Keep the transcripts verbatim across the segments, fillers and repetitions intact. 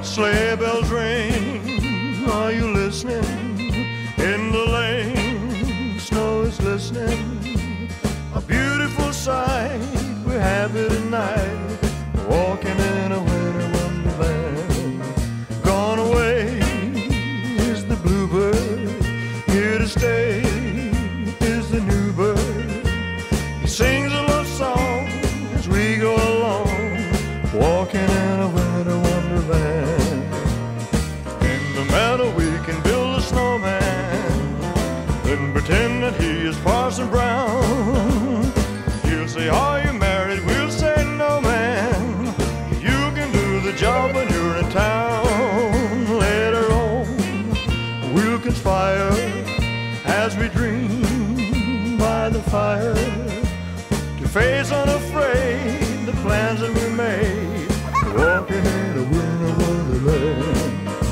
Sleigh bells ring, are you listening? In the lane, snow is glistening. A beautiful sight, we're happy tonight, walking in a winter wonderland. Gone away is the bluebird, here to stay is the new bird. He sings a love song as we go along, walking in a winter wonderland. In the meadow we can build a snowman, then pretend that he is Parson Brown. He'll say, are you married? We'll say, no, man. You can do the job when you're in town. Later on, we'll conspire as we dream by the fire, to face unafraid the plans that we made, walking in a winter wonderland.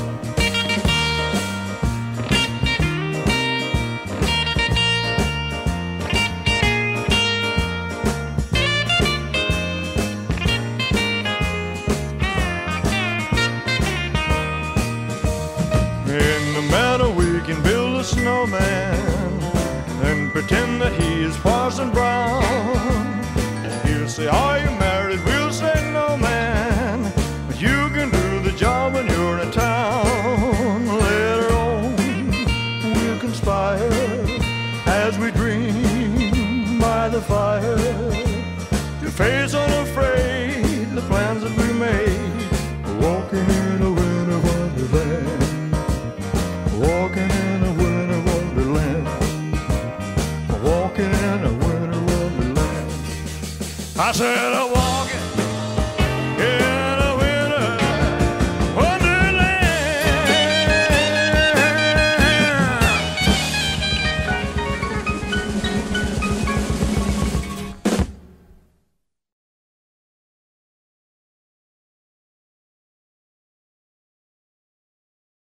In the meadow we can build a snowman and pretend that he is Parson Brown. He'll say, are you married? We'll say, no, man. But you can do the job when you're in town. Later on, we'll conspire as we dream by the fire, to face unafraid the plans that we made, walking in a winter wonderland. Walking in a winter wonderland, walking in a winter wonderland. I said, I'm walking